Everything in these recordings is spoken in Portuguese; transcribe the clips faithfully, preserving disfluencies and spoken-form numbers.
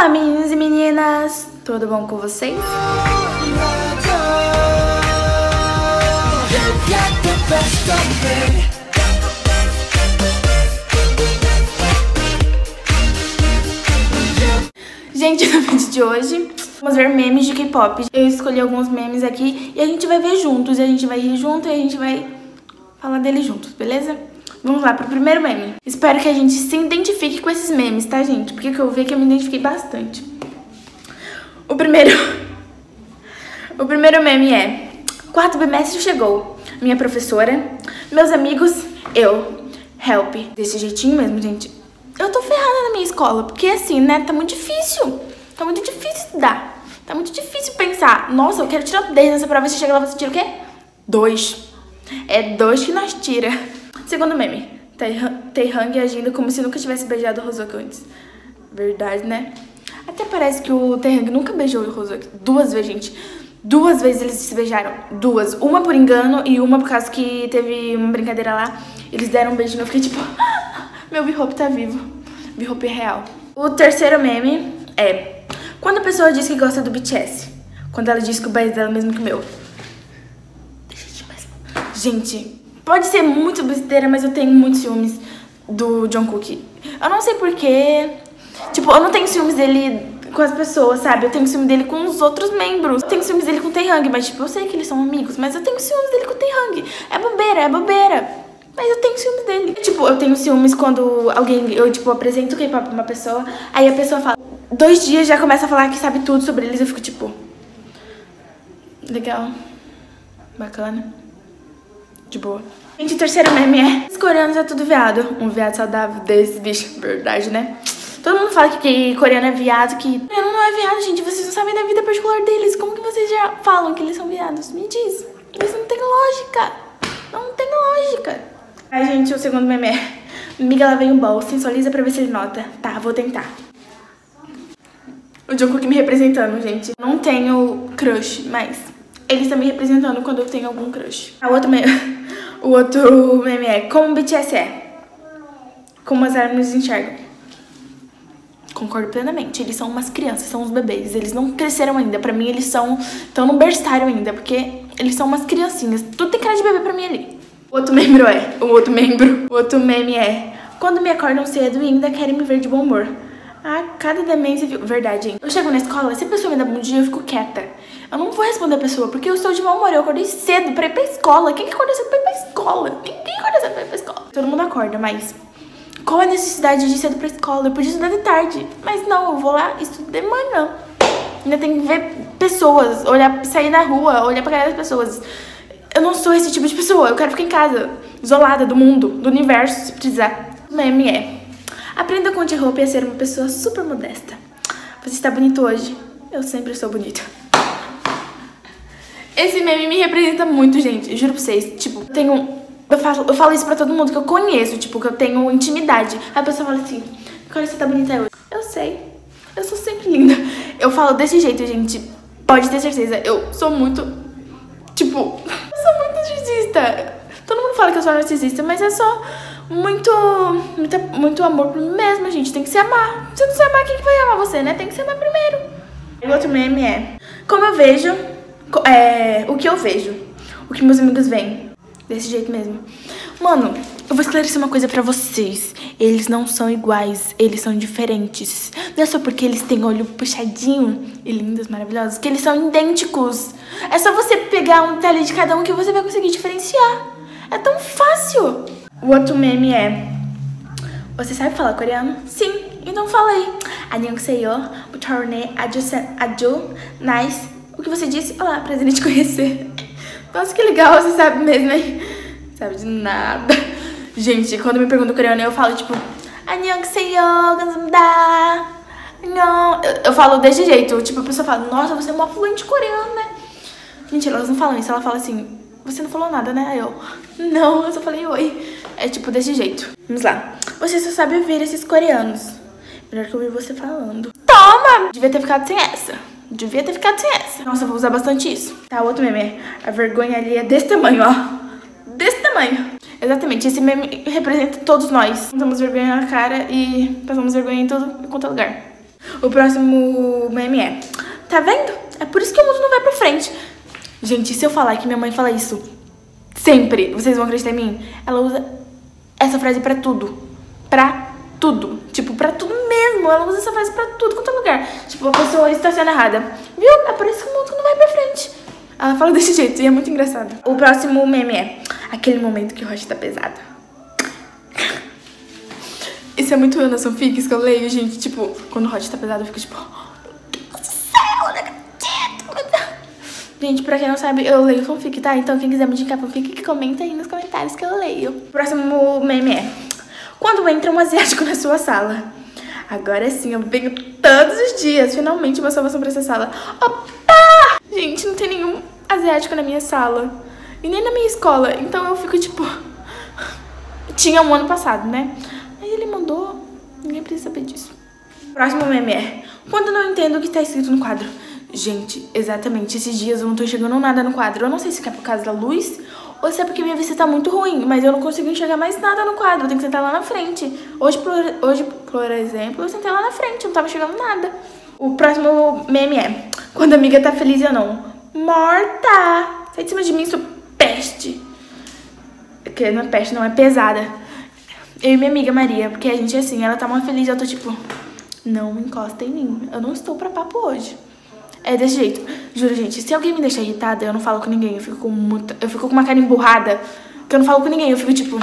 Olá, meninos e meninas! Tudo bom com vocês? Gente, no vídeo de hoje vamos ver memes de K-pop. Eu escolhi alguns memes aqui e a gente vai ver juntos. E a gente vai rir junto e a gente vai falar deles juntos, beleza? Vamos lá pro primeiro meme. Espero que a gente se identifique com esses memes, tá, gente? Porque que eu vi que eu me identifiquei bastante. O primeiro... o primeiro meme é... Quarto bimestre chegou. Minha professora, meus amigos, eu. Help. Desse jeitinho mesmo, gente. Eu tô ferrada na minha escola, porque assim, né, tá muito difícil. Tá muito difícil estudar. Tá muito difícil pensar. Nossa, eu quero tirar dez nessa prova. Você chega lá, você tira o quê? Dois. É dois que nós tira. Segundo meme. Taeyang agindo como se nunca tivesse beijado o Hoseok antes. Verdade, né? Até parece que o Taeyang nunca beijou o Hoseok. Duas vezes, gente. Duas vezes eles se beijaram. Duas. Uma por engano e uma por causa que teve uma brincadeira lá. Eles deram um beijinho. Eu fiquei tipo... Meu V-Hope tá vivo. V-Hope é real. O terceiro meme é... Quando a pessoa diz que gosta do B T S. Quando ela diz que o beijo dela é mesmo que o meu. Deixa eu mais... Gente... Pode ser muito besteira, mas eu tenho muitos ciúmes do Jungkook. Eu não sei porquê. Tipo, eu não tenho ciúmes dele com as pessoas, sabe? Eu tenho ciúmes dele com os outros membros. Eu tenho ciúmes dele com o Taeyang, mas tipo, eu sei que eles são amigos, mas eu tenho ciúmes dele com o Taeyang. É bobeira, é bobeira. Mas eu tenho ciúmes dele. Tipo, eu tenho ciúmes quando alguém, eu tipo, apresento o K-pop pra uma pessoa, aí a pessoa fala, dois dias já começa a falar que sabe tudo sobre eles, eu fico tipo... Legal. Bacana. De boa. Gente, o terceiro meme é... Os coreanos é tudo viado. Um viado saudável desse bicho. Verdade, né? Todo mundo fala que, que coreano é viado, que... Coreano não é viado, gente. Vocês não sabem da vida particular deles. Como que vocês já falam que eles são viados? Me diz. Isso não tem lógica. Não tem lógica. Ai, gente, o segundo meme é... Amiga, ela vem um bol. Sensualiza pra ver se ele nota. Tá, vou tentar. O Jungkook me representando, gente. Não tenho crush, mas... Ele está me representando quando eu tenho algum crush. O outro meme, o outro meme é... Como o B T S é? Como as árvores enxergam. Concordo plenamente. Eles são umas crianças, são uns bebês. Eles não cresceram ainda. Pra mim, eles são... Estão no berçário ainda, porque eles são umas criancinhas. Tudo tem cara de bebê pra mim ali. O outro membro é... O outro membro... O outro meme é... Quando me acordam cedo e ainda querem me ver de bom humor. Ah, cada demência... Verdade, hein? Eu chego na escola, se a pessoa me dá bom dia, eu fico quieta. Eu não vou responder a pessoa, porque eu estou de mau humor. Eu acordei cedo pra ir pra escola. Quem que acorda cedo pra ir pra escola? Ninguém acorda cedo pra ir pra escola. Todo mundo acorda, mas... Qual a necessidade de ir cedo pra escola? Eu podia estudar de tarde. Mas não, eu vou lá e estudo de manhã. Ainda tem que ver pessoas, olhar, sair na rua, olhar pra cara das pessoas. Eu não sou esse tipo de pessoa. Eu quero ficar em casa, isolada do mundo, do universo, se precisar. O meme é... Aprenda com o J-Hope a ser uma pessoa super modesta. Você está bonito hoje. Eu sempre sou bonita. Esse meme me representa muito, gente. Juro pra vocês. Tipo, eu tenho... Eu falo, eu falo isso pra todo mundo que eu conheço. Tipo, que eu tenho intimidade. Aí a pessoa fala assim... Cara, você tá bonita hoje. Eu sei. Eu sou sempre linda. Eu falo desse jeito, gente. Pode ter certeza. Eu sou muito... Tipo... Eu sou muito narcisista. Todo mundo fala que eu sou narcisista, mas é só... Muito, muito, muito amor por mim mesma, gente. Tem que se amar. Se não se amar, quem que vai amar você, né? Tem que se amar primeiro. O outro meme é... Como eu vejo... É, o que eu vejo. O que meus amigos veem. Desse jeito mesmo. Mano, eu vou esclarecer uma coisa pra vocês. Eles não são iguais. Eles são diferentes. Não é só porque eles têm olho puxadinho e lindos, maravilhosos, que eles são idênticos. É só você pegar um detalhe de cada um que você vai conseguir diferenciar. É tão fácil. O outro meme é... Você sabe falar coreano? Sim, então fala aí. Annyeonghaseyo, butorne, aju, nice. O que você disse? Olá, prazer em te conhecer. Nossa, que legal, você sabe mesmo, hein? Sabe de nada. Gente, quando me perguntam coreano, eu falo tipo... Annyeonghaseyo, 감사합니다. Não, eu falo desse jeito. Tipo, a pessoa fala, nossa, você é uma fluente coreano, né? Mentira, elas não falam isso. Ela fala assim... Você não falou nada, né? Aí eu, não, eu só falei oi. É tipo desse jeito. Vamos lá. Você só sabe ouvir esses coreanos. Melhor que eu ouvir você falando. Toma! Devia ter ficado sem essa. Devia ter ficado sem essa. Nossa, eu vou usar bastante isso. Tá, outro meme. A vergonha ali é desse tamanho, ó. Desse tamanho. Exatamente, esse meme representa todos nós. Passamos vergonha na cara e passamos vergonha em todo quanto é lugar. O próximo meme é: tá vendo? É por isso que o mundo não vai pra frente. Gente, se eu falar que minha mãe fala isso sempre, vocês vão acreditar em mim? Ela usa essa frase pra tudo. Pra tudo. Tipo, pra tudo mesmo. Ela usa essa frase pra tudo quanto é lugar. Tipo, a pessoa está sendo errada. Viu? É por isso que o mundo não vai pra frente. Ela fala desse jeito e é muito engraçado. O próximo meme é: aquele momento que o rosto tá pesado. Isso é muito eu nas fanfics que eu leio, gente. Tipo, quando o hot tá pesado, eu fico tipo: meu Deus do céu, não acredito. Gente, pra quem não sabe, eu leio fanfic, tá? Então quem quiser me indicar fanfic, que comenta aí nos comentários que eu leio. O próximo meme é: quando entra um asiático na sua sala. Agora sim, eu venho todos os dias. Finalmente uma salvação pra essa sala. Opa! Gente, não tem nenhum asiático na minha sala. E nem na minha escola. Então eu fico tipo... Tinha um ano passado, né? Aí ele mandou. Ninguém precisa saber disso. Próximo meme é: quando eu não entendo o que tá escrito no quadro. Gente, exatamente. Esses dias eu não tô enxergando nada no quadro. Eu não sei se é por causa da luz ou se é porque minha vista tá muito ruim. Mas eu não consigo enxergar mais nada no quadro. Eu tenho que sentar lá na frente. Hoje, por, hoje, por exemplo, eu sentei lá na frente. Eu não tava enxergando nada. O próximo meme é: quando a amiga tá feliz e eu não. Morta! Sai de cima de mim, sua peste. Que não é peste, não, é pesada. Eu e minha amiga Maria, porque a gente é assim, ela tá uma feliz, eu tô tipo: não encosta em mim, eu não estou pra papo hoje. É desse jeito, juro, gente, se alguém me deixar irritada, eu não falo com ninguém, eu fico com muita, eu fico com uma cara emburrada, que eu não falo com ninguém, eu fico tipo...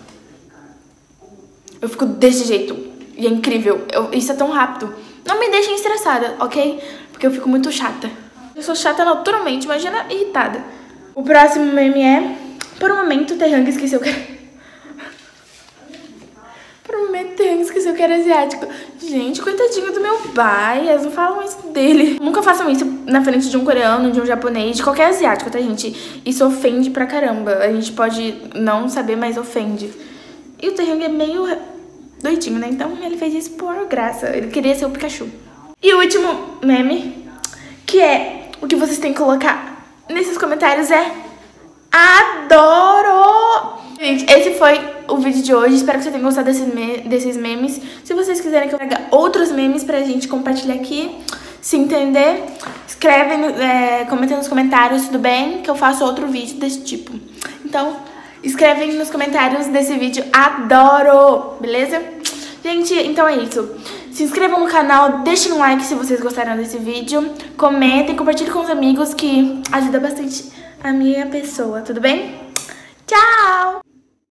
Eu fico desse jeito, e é incrível, eu, isso é tão rápido. Não me deixem estressada, ok? Porque eu fico muito chata. Eu sou chata naturalmente, imagina irritada. O próximo meme é: por um momento, Taeyang esqueceu que... Por um momento, Taeyang esqueceu que era asiático. Gente, coitadinho do meu pai, eles não falam isso dele. Nunca façam isso na frente de um coreano, de um japonês, de qualquer asiático, tá, gente? Isso ofende pra caramba. A gente pode não saber, mas ofende. E o Taeyang é meio doidinho, né? Então ele fez isso por graça. Ele queria ser o Pikachu. E o último meme, que é o que vocês têm que colocar nesses comentários, é: adoro! Gente, esse foi o vídeo de hoje. Espero que você tenha gostado desses, me desses memes. Se vocês quiserem que eu traga outros memes pra gente compartilhar aqui, se entender, escreve, é, comenta nos comentários, tudo bem? Que eu faço outro vídeo desse tipo. Então, escrevem nos comentários desse vídeo: adoro! Beleza? Gente, então é isso. Se inscrevam no canal, deixem um like se vocês gostaram desse vídeo. Comentem, compartilhem com os amigos, que ajuda bastante a minha pessoa, tudo bem? Tchau!